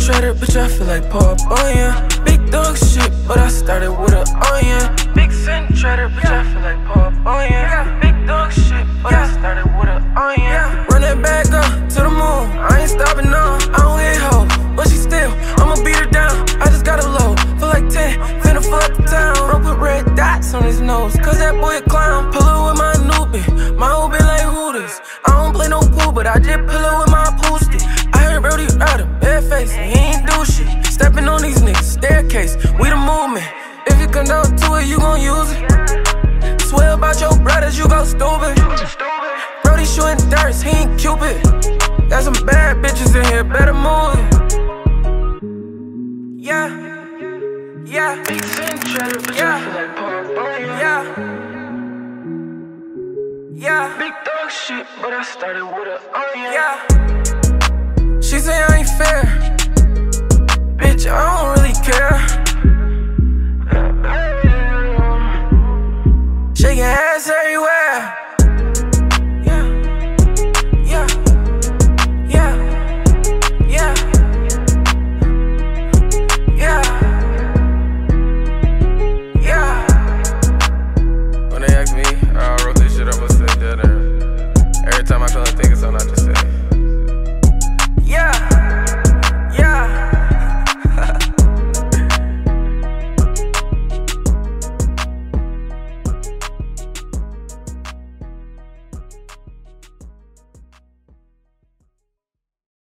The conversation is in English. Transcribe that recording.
Tretter, bitch, I feel like Paul Bunyan. Big dog shit, but I started with an onion. Big Tretter, bitch, I feel like Paul Bunyan. Big dog shit, but I started with an onion. Run that back up to the moon, I ain't stopping on. I don't hit hoe, but she still, I'ma beat her down. I just got a low, feel like 10, finna fuck the town. Bro put red dots on his nose, cause that boy a clown. Pull up with my Newbie, my old been like Hooters. I don't play no pool, but I just pull up with my pool stick. I heard Brody ride him, bare face, and he ain't do shit. Stepping on these niggas, staircase, we the movement. If you come down to it, you gon' use it. Swear about your brothers, you go stupid. Brody shooting darts, he ain't Cupid. Got some bad bitches in here, better move it. Yeah, yeah, big Tretter, but yeah, I feel like Paul Bunyan. Yeah, big dog shit, but I started with an onion. Yeah, she say I ain't fair.